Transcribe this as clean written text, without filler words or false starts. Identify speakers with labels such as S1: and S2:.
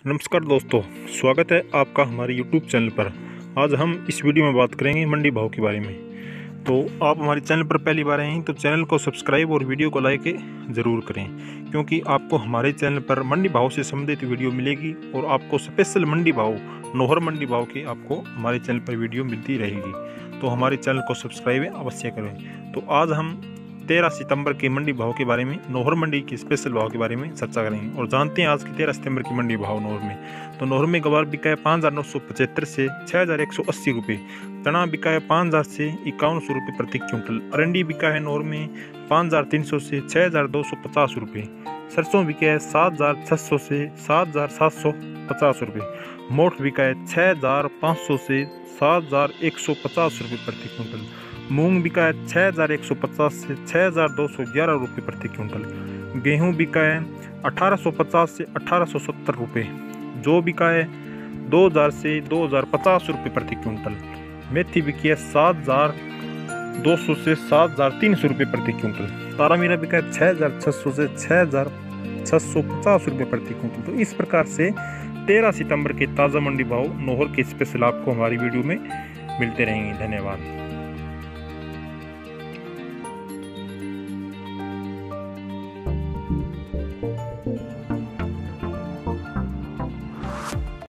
S1: नमस्कार दोस्तों, स्वागत है आपका हमारे YouTube चैनल पर। आज हम इस वीडियो में बात करेंगे मंडी भाव के बारे में। तो आप हमारे चैनल पर पहली बार आए हैं तो चैनल को सब्सक्राइब और वीडियो को लाइक ज़रूर करें, क्योंकि आपको हमारे चैनल पर मंडी भाव से संबंधित वीडियो मिलेगी और आपको स्पेशल मंडी भाव, नोहर मंडी भाव की आपको हमारे चैनल पर वीडियो मिलती रहेगी। तो हमारे चैनल को सब्सक्राइब अवश्य करें। तो आज हम 13 सितंबर के मंडी भाव के बारे में, नोहर मंडी के स्पेशल भाव के बारे में चर्चा करेंगे और जानते हैं आज की 13 सितंबर की मंडी भाव नोहर में। तो नोहर में गवार बिका है 5,975 से 6,180 रुपये, चना बिका है 5,000 से 5100 रुपये प्रति क्विंटल, अरंडी बिका है नोहर में 5,300 से 6,250 रुपये, सरसों बिका है 7,600 से 7,750 रुपये, मोठ बिका है 6,500 से 7,150 रुपये प्रति क्विंटल, मूंग बिका है 6,150 से 6,211 रुपये प्रति क्विंटल, गेहूं बिका है 1,850 से 1,870 रुपये, जौ बिका है 2,000 से 2,050 रुपये प्रति क्विंटल, मेथी बिकी है 7,200 से 7,300 रुपये प्रति क्विंटल, तारा मीरा बिका है 6,600 से 6,650 रुपये प्रति क्विंटल। तो इस प्रकार से 13 सितंबर के ताज़ा मंडी भाव नोहर के स्पेशल आपको हमारी वीडियो में मिलते रहेंगे। धन्यवाद।